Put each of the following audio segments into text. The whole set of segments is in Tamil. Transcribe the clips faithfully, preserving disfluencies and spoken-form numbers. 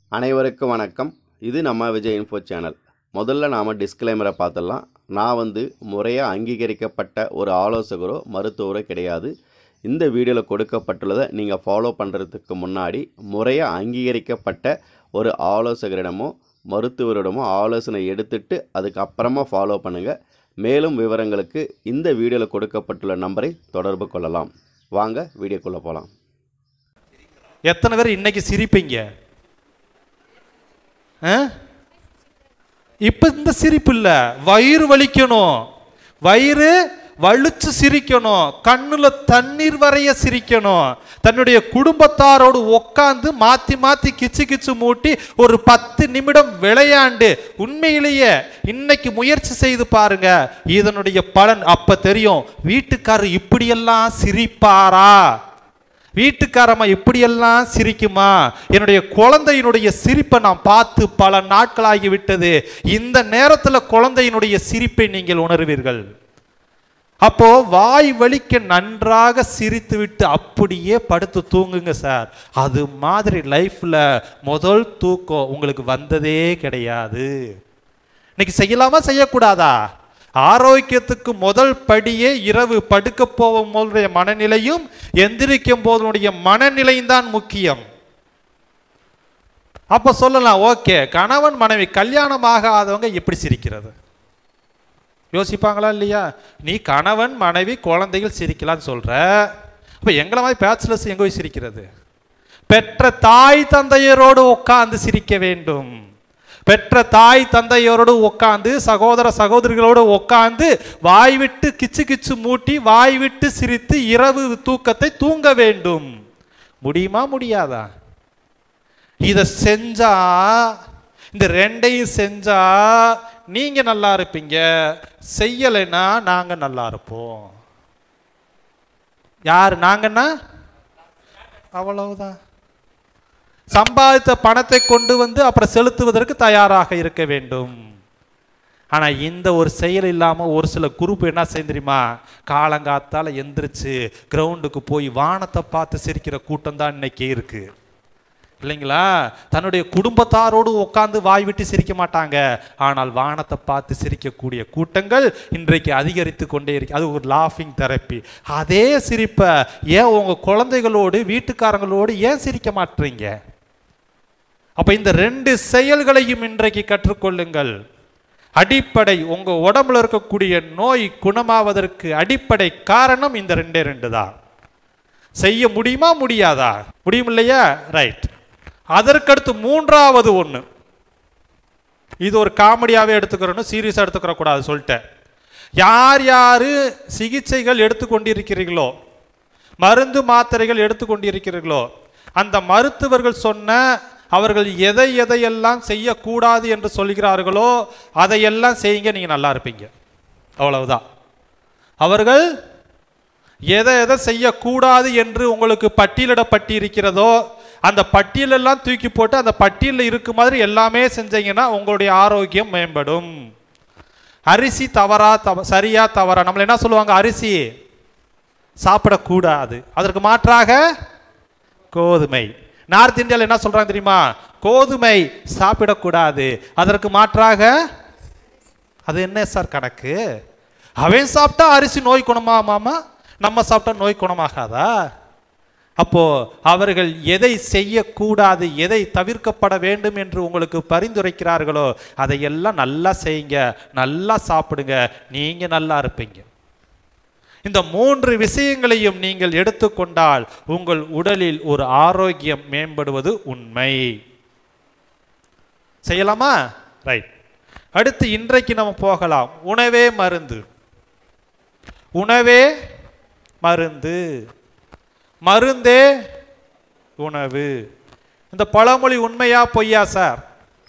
அனைவருக்கும் வணக்கம். இது நம்ம விஜய் இன்ஃபோ சேனல். முதல்ல நாம் டிஸ்க்ளைமரை பார்த்துடலாம். நான் வந்து முறையாக அங்கீகரிக்கப்பட்ட ஒரு ஆலோசகரோ மருத்துவரோ கிடையாது. இந்த வீடியோவில் கொடுக்கப்பட்டுள்ளதை நீங்கள் ஃபாலோ பண்ணுறதுக்கு முன்னாடி முறையாக அங்கீகரிக்கப்பட்ட ஒரு ஆலோசகரிடமோ மருத்துவரிடமோ ஆலோசனை எடுத்துட்டு அதுக்கப்புறமா ஃபாலோ பண்ணுங்கள். மேலும் விவரங்களுக்கு இந்த வீடியோவில் கொடுக்கப்பட்டுள்ள நம்பரை தொடர்பு கொள்ளலாம். வாங்க வீடியோக்குள்ளே போகலாம். எத்தனை பேர் இன்னைக்கு சிரிப்பீங்க? இப்ப இந்த சிரிப்பு இல்ல, வயிறு வலிக்கணும், வயிறு வலிச்சு சிரிக்கணும், கண்ணுல தண்ணீர் வரைய சிரிக்கணும், தன்னுடைய குடும்பத்தாரோடு உட்காந்து மாத்தி மாத்தி கிச்சு கிச்சு மூட்டி ஒரு பத்து நிமிடம் விளையாண்டு உண்மையிலேயே இன்னைக்கு முயற்சி செய்து பாருங்க. இதனுடைய பலன் அப்ப தெரியும். வீட்டுக்காரர் இப்படியெல்லாம் சிரிப்பாரா, வீட்டுக்காரம்மா இப்படியெல்லாம் சிரிக்குமா, என்னுடைய குழந்தையினுடைய சிரிப்பை நான் பார்த்து பல நாட்களாகி விட்டது. இந்த நேரத்தில் குழந்தையினுடைய சிரிப்பை நீங்கள் உணர்வீர்கள். அப்போ வாய் வலிக்க நன்றாக சிரித்து விட்டு அப்படியே படுத்து தூங்குங்க சார். அது மாதிரி லைஃப்ல முதல் தூக்கம் உங்களுக்கு வந்ததே கிடையாது. இன்னைக்கு செய்யலாமா செய்யக்கூடாதா? ஆரோக்கியத்துக்கு முதல் படியே இரவு படுக்க போகும் போதுடைய மனநிலையும் எந்திரிக்கும் போதுடைய மனநிலையும் தான் முக்கியம். அப்ப சொல்லலாம், ஓகே, கணவன் மனைவி கல்யாணம் ஆகாதவங்க எப்படி சிரிக்கிறது யோசிப்பாங்களா இல்லையா? நீ கணவன் மனைவி குழந்தைகள் சிரிக்கலான்னு சொல்ற, அப்ப எங்களை மாதிரி பேச்சுலர்ஸ் எங்க போய் சிரிக்கிறது? பெற்ற தாய் தந்தையரோடு உட்கார்ந்து சிரிக்க வேண்டும். பெற்ற தாய் தந்தையோடு உட்காந்து சகோதர சகோதரிகளோடு உட்காந்து வாய் விட்டு கிச்சு கிச்சு மூட்டி வாய் விட்டு சிரித்து இரவு தூக்கத்தை தூங்க வேண்டும். முடியுமா முடியாதா? இத செஞ்சா, இந்த ரெண்டையும் செஞ்சா நீங்க நல்லா இருப்பீங்க, செய்யலைன்னா நாங்க நல்லா இருப்போம். யாரு நாங்கன்னா? அவ்வளவுதான். சம்பாதித்த பணத்தை கொண்டு வந்து அப்புறம் செலுத்துவதற்கு தயாராக இருக்க வேண்டும். ஆனா இந்த ஒரு செயல் இல்லாம ஒரு சில குரூப் என்ன செய்ய தெரியுமா? காலங்காத்தால எந்திரிச்சு கிரவுண்டுக்கு போய் வானத்தை பார்த்து சிரிக்கிற கூட்டம் தான் இன்னைக்கு இருக்கு இல்லைங்களா? தன்னுடைய குடும்பத்தாரோடு உட்கார்ந்து வாய் விட்டு சிரிக்க மாட்டாங்க, ஆனால் வானத்தை பார்த்து சிரிக்கக்கூடிய கூட்டங்கள் இன்றைக்கு அதிகரித்து கொண்டே இருக்கு. அது ஒரு லாஃபிங் தெரப்பி. அதே சிரிப்பை ஏன் உங்க குழந்தைகளோடு வீட்டுக்காரங்களோடு ஏன் சிரிக்க மாட்டீங்க? அப்ப இந்த ரெண்டு செயல்களையும் இன்றைக்கு கற்றுக்கொள்ளுங்கள். அடிப்படை உங்க உடம்புல இருக்கக்கூடிய நோய் குணமாவதற்கு அடிப்படை காரணம் இந்த ரெண்டே ரெண்டு தான். செய்ய முடியுமா முடியாதா? முடியும் இல்லையா? ரைட். அதற்கடுத்து மூன்றாவது ஒண்ணு, இது ஒரு காமெடியாவே எடுத்துக்கிறோம், சீரியஸா எடுத்துக்கிற கூடாது சொல்லிட்டேன். யார் யாரு சிகிச்சைகள் எடுத்துக்கொண்டிருக்கிறீர்களோ, மருந்து மாத்திரைகள் எடுத்துக்கொண்டிருக்கிறீர்களோ, அந்த மருத்துவர்கள் சொன்ன அவர்கள் எதை எதையெல்லாம் செய்யக்கூடாது என்று சொல்கிறார்களோ அதையெல்லாம் செய்யுங்க, நீங்க நல்லா இருப்பீங்க. அவ்வளவுதான். அவர்கள் எதை எதை செய்யக்கூடாது என்று உங்களுக்கு பட்டியலிடப்பட்டு இருக்கிறதோ அந்த பட்டியலெல்லாம் தூக்கி போட்டு அந்த பட்டியலில் இருக்கு மாதிரி எல்லாமே செஞ்சீங்கன்னா உங்களுடைய ஆரோக்கியம் மேம்படும். அரிசி தவறா தவ சரியா தவறா? நம்மள என்ன சொல்லுவாங்க? அரிசி சாப்பிடக்கூடாது, அதற்கு மாற்றாக கோதுமை. நார்த் இந்தியாவில் என்ன சொல்றாங்க தெரியுமா? கோதுமை சாப்பிடக்கூடாது, அதற்கு மாற்றாக அது என்ன சார் கணக்கு? அவன் சாப்பிட்டா அரிசி நோய் குணமாமாமா, நம்ம சாப்பிட்டா நோய் குணமாகாதா? அப்போ அவர்கள் எதை செய்யக்கூடாது, எதை தவிர்க்கப்பட வேண்டும் என்று உங்களுக்கு பரிந்துரைக்கிறார்களோ அதையெல்லாம் நல்லா செய்யுங்க, நல்லா சாப்பிடுங்க, நீங்க நல்லா இருப்பீங்க. இந்த மூன்று விஷயங்களையும் நீங்கள் எடுத்துக்கொண்டால் உங்கள் உடலில் ஒரு ஆரோக்கியம் மேம்படுவது உண்மை. செய்யலாமா? ரைட். அடுத்து இன்றைக்கு நம்ம போகலாம். உணவே மருந்து. உணவே மருந்து, மருந்தே உணவு. இந்த பழமொழி உண்மையா பொய்யா சார்?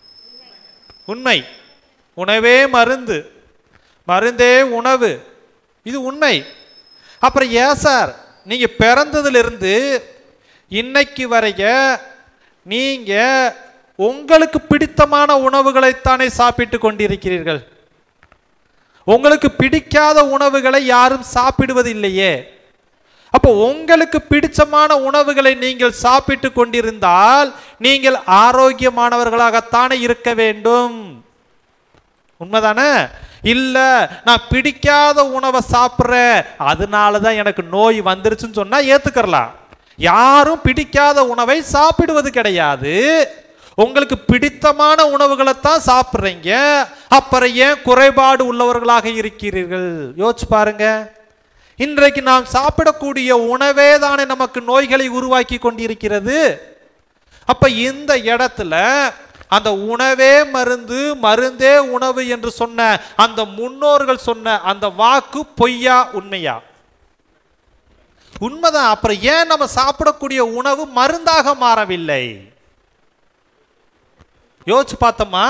உண்மை. உணவே மருந்து, மருந்தே உணவு, இது உண்மை. அப்புறம் ஏன் சார் நீங்க பிறந்ததிலிருந்து இன்னைக்கு வரைய நீங்க உங்களுக்கு பிடித்தமான உணவுகளைத்தானே சாப்பிட்டு கொண்டிருக்கிறீர்கள்? உங்களுக்கு பிடிக்காத உணவுகளை யாரும் சாப்பிடுவது இல்லையே. அப்போ உங்களுக்கு பிடிச்சமான உணவுகளை நீங்கள் சாப்பிட்டு கொண்டிருந்தால் நீங்கள் ஆரோக்கியமானவர்களாகத்தானே இருக்க வேண்டும். உண்மைதானே? இல்ல நான் பிடிக்காத உணவை சாப்பிட்றேன் அதனாலதான் எனக்கு நோய் வந்துருச்சுன்னு சொன்னா ஏத்துக்கலாம். யாரும் பிடிக்காத உணவை சாப்பிடுவது கிடையாது. உங்களுக்கு பிடித்தமான உணவுகளை தான் சாப்பிட்றீங்க. அப்புறம் ஏன் குறைபாடு உள்ளவர்களாக இருக்கிறீர்கள்? யோசிச்சு பாருங்க. இன்றைக்கு நாம் சாப்பிடக்கூடிய உணவே தானே நமக்கு நோய்களை உருவாக்கி கொண்டிருக்கிறது. அப்ப இந்த இடத்துல அந்த உணவே மருந்து, மருந்தே உணவு என்று சொன்ன அந்த முன்னோர்கள் சொன்ன அந்த வாக்கு பொய்யா உண்மையா? உண்மைதான். அப்புறம் ஏன் நம்ம சாப்பிடக்கூடிய உணவு மருந்தாக மாறவில்லை? யோசிச்சு பார்த்தோமா?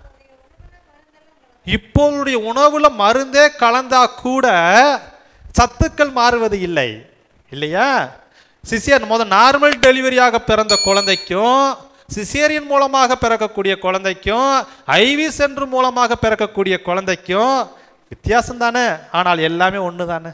இப்போதைய உணவுல மருந்தே கலந்தா கூட சத்துக்கள் மாறுவது இல்லை இல்லையா? சிசேரியன் முதல் நார்மல் டெலிவரியாக பிறந்த குழந்தைக்கும் சிசேரியன் மூலமாக பிறக்கக்கூடிய குழந்தைக்கும் ஐவி சென்டர் மூலமாக பிறக்கக்கூடிய குழந்தைக்கும் வித்தியாசம் தானே. ஆனால் எல்லாமே ஒன்று தானே.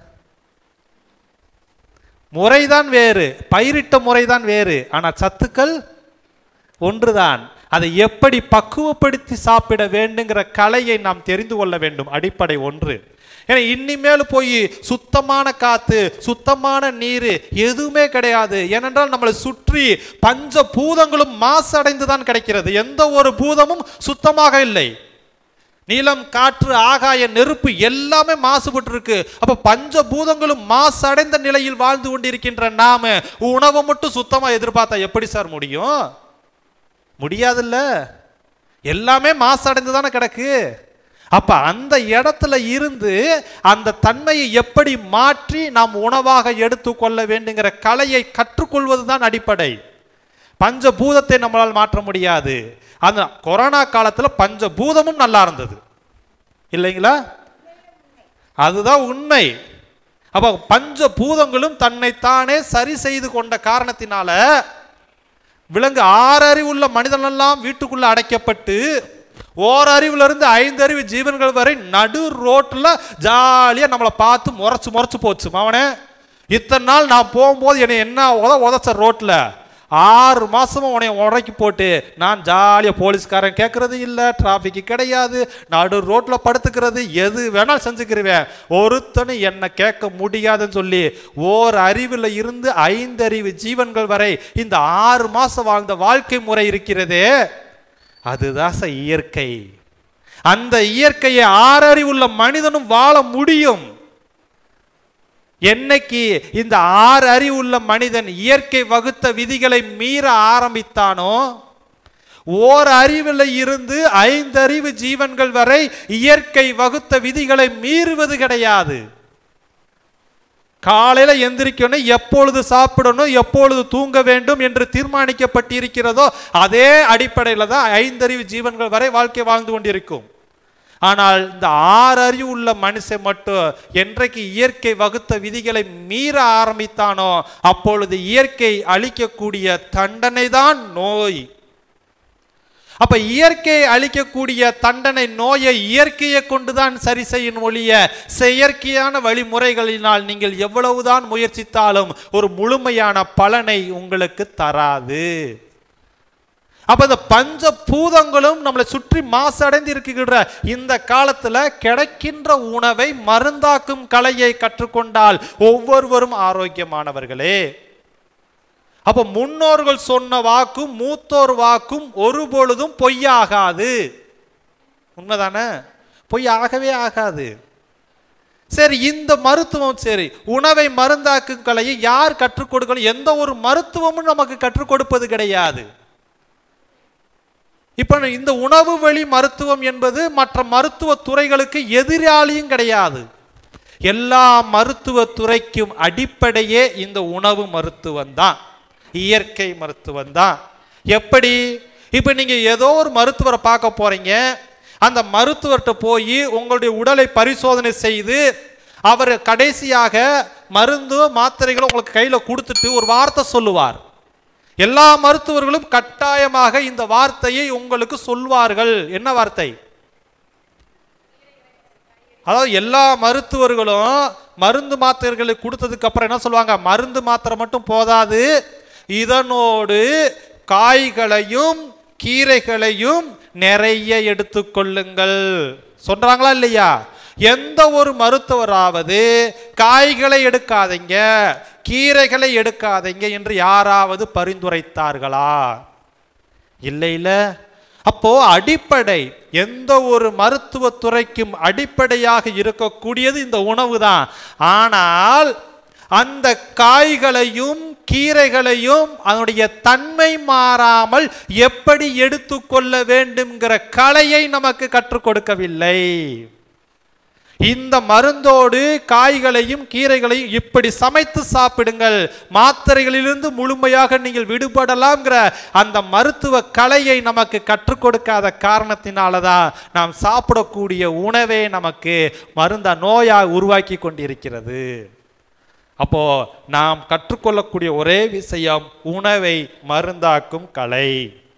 முறைதான் வேறு, பயிரிட்ட முறைதான் வேறு, ஆனால் சத்துக்கள் ஒன்றுதான். அதை எப்படி பக்குவப்படுத்தி சாப்பிட வேண்டுங்கிற கலையை நாம் தெரிந்து கொள்ள வேண்டும். அடிப்படை ஒன்று. ஏன்னா இனிமேல் போய் சுத்தமான காத்து, சுத்தமான நீர் எதுவுமே கிடையாது. ஏனென்றால் நம்மளை சுற்றி பஞ்ச பூதங்களும் மாசடைந்து தான் கிடைக்கிறது. எந்த ஒரு பூதமும் சுத்தமாக இல்லை. நீலம், காற்று, ஆகாய, நெருப்பு எல்லாமே மாசுபட்டு இருக்கு. அப்ப பஞ்ச பூதங்களும் மாசடைந்த நிலையில் வாழ்ந்து கொண்டிருக்கின்ற நாம உணவை மட்டும் சுத்தமா எதிர்பார்த்தா எப்படி சார் முடியும்? முடியாதுல்ல. எல்லாமே மாசடைந்து தானே கிடக்கு. அப்ப அந்த இடத்துல இருந்து அந்த தன்மையை எப்படி மாற்றி நாம் உணவாக எடுத்துக்கொள்ள வேண்டுங்கிற கலையை கற்றுக்கொள்வது தான் அடிப்படை. பஞ்சபூதத்தை நம்மளால் மாற்ற முடியாது. அந்த கொரோனா காலத்தில் பஞ்சபூதமும் நல்லா இருந்தது இல்லைங்களா? அதுதான் உண்மை. அப்ப பஞ்சபூதங்களும் தன்னைத்தானே சரி செய்து கொண்ட காரணத்தினால விலங்கு ஆறு அறிவுள்ள மனிதனெல்லாம் வீட்டுக்குள்ள அடைக்கப்பட்டு ஓர் அறிவுல இருந்து ஐந்து அறிவு ஜீவன்கள் வரை நடு ரோட்ல ஜாலியா நம்மளை பார்த்து முறைச்சு முறைச்சு போச்சு. அவனே இத்தனை நாள் நான் போகும்போது என்னை என்ன உத உதச்ச ரோட்ல ஆறு மாசமும் உனைய உடைக்கி போட்டு நான் ஜாலியா போலீஸ்காரன் கேட்கறது இல்லை, டிராபிக் கிடையாது, நடு ரோட்ல படுத்துக்கிறது, எது வேணாலும் செஞ்சுக்கிறவேன், ஒருத்தனு என்ன கேட்க முடியாதுன்னு சொல்லி ஓர் அறிவுல இருந்து ஐந்து அறிவு ஜீவன்கள் வரை இந்த ஆறு மாசம் வாழ்ந்த வாழ்க்கை முறை இருக்கிறதே, அதுதான் இயற்கை. அந்த இயற்கையை ஆறறிவுள்ள மனிதனும் வாழ முடியும். என்னைக்கு இந்த ஆறு அறிவுள்ள மனிதன் இயற்கை வகுத்த விதிகளை மீற ஆரம்பித்தானோ, ஓர் அறிவில் இருந்து ஐந்து அறிவு ஜீவன்கள் வரை இயற்கை வகுத்த விதிகளை மீறுவது கிடையாது. காலையில எந்திரிக்கணும், எப்பொழுது சாப்பிடணும், எப்பொழுது தூங்க வேண்டும் என்று தீர்மானிக்கப்பட்டிருக்கிறதோ அதே அடிப்படையில் தான் ஐந்தறிவு ஜீவன்கள் வரை வாழ்க்கை வாழ்ந்து கொண்டிருக்கும். ஆனால் இந்த ஆறு அறிவு உள்ள மனுஷன் மட்டும் என்றைக்கு இயற்கை வகுத்த விதிகளை மீற ஆரம்பித்தானோ அப்பொழுது இயற்கை அளிக்கக்கூடிய தண்டனை தான் நோய். அப்ப இயற்கை அளிக்கக்கூடிய தண்டனை நோயை இயற்கையை கொண்டுதான் சரி செய்யும் ஒழிய செயற்கையான வழிமுறைகளினால் நீங்கள் எவ்வளவுதான் முயற்சித்தாலும் ஒரு முழுமையான பலனை உங்களுக்கு தராது. அப்ப இந்த பஞ்ச பூதங்களும் நம்மளை சுற்றி மாசடைந்து இருக்கின்ற இந்த காலத்துல கிடைக்கின்ற உணவை மருந்தாக்கும் கலையை கற்றுக்கொண்டால் ஒவ்வொருவரும் ஆரோக்கியமானவர்களே. அப்ப முன்னோர்கள் சொன்ன வாக்கும் மூத்தோர் வாக்கும் ஒரு பொழுதும் பொய்யாகாது. உண்மைதானே? பொய்யாகவே ஆகாது. சரி, இந்த மருத்துவம் சரி, உணவை மருந்தாக்கும் கலையை யார் கற்றுக் கொடுக்கணும்? எந்த ஒரு மருத்துவமும் நமக்கு கற்றுக் கொடுப்பது கிடையாது. இப்ப இந்த உணவு வழி மருத்துவம் என்பது மற்ற மருத்துவ துறைகளுக்கு எதிராளியும் கிடையாது. எல்லா மருத்துவ துறைக்கும் அடிப்படையே இந்த உணவு மருத்துவம் தான், இயற்கை மருத்துவம் தான். எப்படி? இப்ப நீங்க ஏதோ ஒரு மருத்துவரை பார்க்க போறீங்க, அந்த மருத்துவர்கிட்ட போய் உங்களுடைய உடலை பரிசோதனை செய்து அவர் கடைசியாக மருந்து மாத்திரைகளை உங்களுக்கு கையில கொடுத்துட்டு ஒரு வார்த்தை சொல்லுவார். எல்லா மருத்துவர்களும் கட்டாயமாக இந்த வார்த்தையை உங்களுக்கு சொல்வார்கள். என்ன வார்த்தை? அதாவது எல்லா மருத்துவர்களும் மருந்து மாத்திரைகளை கொடுத்ததுக்கு அப்புறம் என்ன சொல்லுவாங்க, மருந்து மாத்திரை மட்டும் போதாது, இதனோடு காய்களையும் கீரைகளையும் நிறைய எடுத்துக்கொள்ளுங்கள் சொல்றாங்களா இல்லையா? எந்த ஒரு மருத்துவராவது காய்களை எடுக்காதீங்க கீரைகளை எடுக்காதீங்க என்று யாராவது பரிந்துரைத்தார்களா? இல்லை இல்ல. அப்போ அடிப்படை எந்த ஒரு மருத்துவ துறைக்கும் அடிப்படையாக இருக்கக்கூடியது இந்த உணவு தான். ஆனால் அந்த காய்களையும் கீரைகளையும் அதனுடைய தன்மை மாறாமல் எப்படி எடுத்துக்கொள்ள வேண்டும்ங்கிற கலையை நமக்கு கற்றுக் கொடுக்கவில்லை. இந்த மருந்தோடு காய்களையும் கீரைகளையும் இப்படி சமைத்து சாப்பிடுங்கள், மாத்திரைகளிலிருந்து முழுமையாக நீங்கள் விடுபடலாம்ங்கிற அந்த மருத்துவ கலையை நமக்கு கற்றுக் கொடுக்காத காரணத்தினாலதான் நாம் சாப்பிடக்கூடிய உணவே நமக்கு மருந்த நோயாக உருவாக்கி கொண்டிருக்கிறது. அப்போ நாம் கற்றுக்கொள்ளக்கூடிய ஒரே விஷயம் உணவை மருந்தாக்கும் கலை.